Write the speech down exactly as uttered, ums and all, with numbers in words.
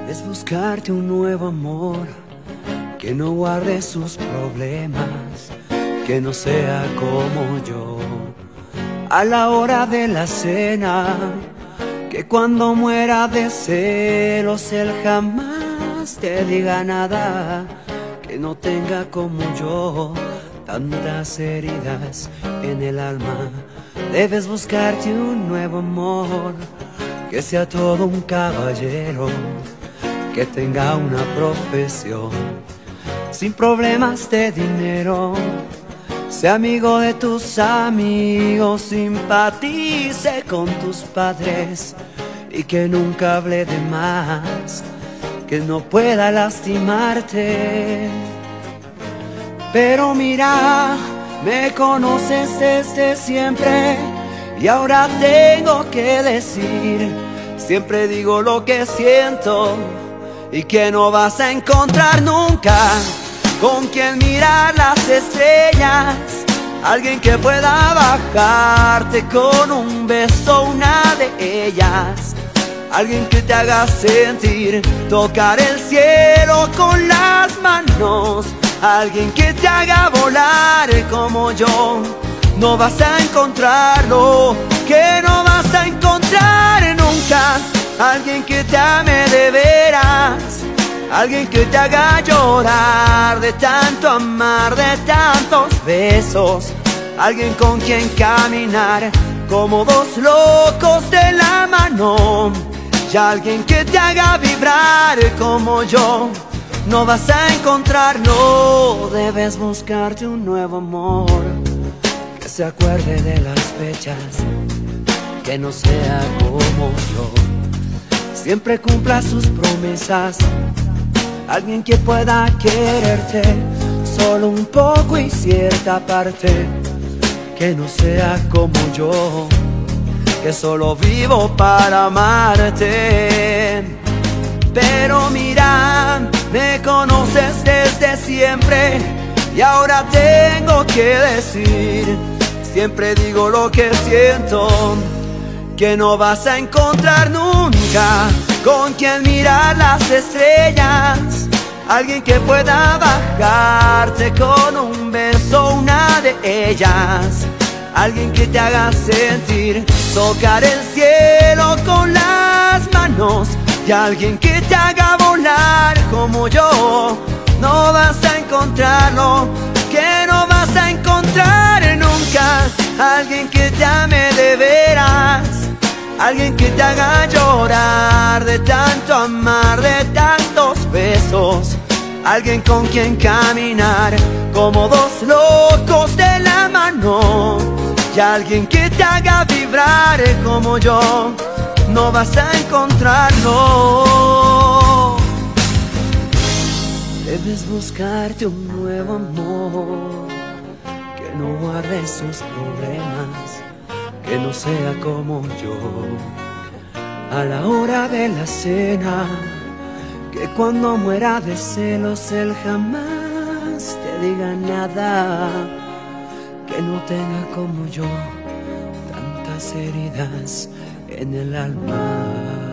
Es buscarte un nuevo amor que no guarde sus problemas, que no sea como yo. A la hora de la cena, que cuando muera de celos él jamás te diga nada, que no tenga como yo tantas heridas en el alma. Debes buscarte un nuevo amor que sea todo un caballero, que tenga una profesión sin problemas de dinero, sea amigo de tus amigos, simpatice con tus padres y que nunca hable de más, que no pueda lastimarte. Pero mira, me conoces desde siempre y ahora tengo que decir, siempre digo lo que siento y que no vas a encontrar nunca con quien mirar las estrellas, alguien que pueda bajarte con un beso, una de ellas, alguien que te haga sentir tocar el cielo con las manos, alguien que te haga volar como yo. No vas a encontrarlo, que no vas a encontrar nunca, alguien que te ame de veras, alguien que te haga llorar de tanto amar, de tantos besos, alguien con quien caminar como dos locos de la mano, y alguien que te haga vibrar como yo. No vas a encontrar, no. Debes buscarte un nuevo amor que se acuerde de las fechas, que no sea como yo, siempre cumpla sus promesas, alguien que pueda quererte solo un poco y cierta parte, que no sea como yo, que solo vivo para amarte. Pero mira, me conoces desde siempre y ahora tengo que decir, siempre digo lo que siento, que no vas a encontrar nunca con quien mirar las estrellas, alguien que pueda bajarte con un beso, una de ellas, alguien que te haga sentir tocar el cielo con las manos, y alguien que te haga volar como yo. No vas a encontrarlo, que no vas a encontrar nunca, alguien que te ame de veras, alguien que te haga llorar de tanto amar, de tantos besos, alguien con quien caminar como dos locos de la mano, y alguien que te haga vibrar como yo. No vas a encontrarlo. Debes buscarte un nuevo amor que no guarde sus problemas, que no sea como yo. A la hora de la cena, que cuando muera de celos él jamás te diga nada, que no tenga como yo tantas heridas en el alma.